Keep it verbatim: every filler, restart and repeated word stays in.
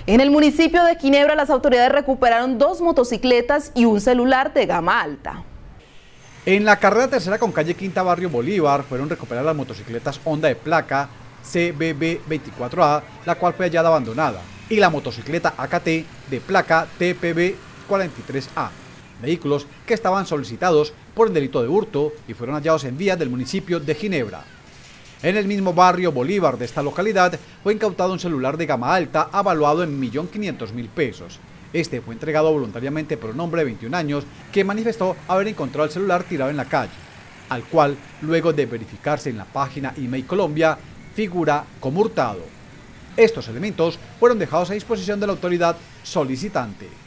En el municipio de Ginebra, las autoridades recuperaron dos motocicletas y un celular de gama alta. En la carrera tercera con calle Quinta Barrio Bolívar fueron recuperadas las motocicletas Honda de placa C B B veinticuatro A, la cual fue hallada abandonada, y la motocicleta A K T de placa T P B cuarenta y tres A, vehículos que estaban solicitados por el delito de hurto y fueron hallados en vías del municipio de Ginebra. En el mismo barrio Bolívar de esta localidad fue incautado un celular de gama alta avaluado en un millón quinientos mil pesos. Este fue entregado voluntariamente por un hombre de veintiún años que manifestó haber encontrado el celular tirado en la calle, al cual, luego de verificarse en la página Email Colombia, figura como hurtado. Estos elementos fueron dejados a disposición de la autoridad solicitante.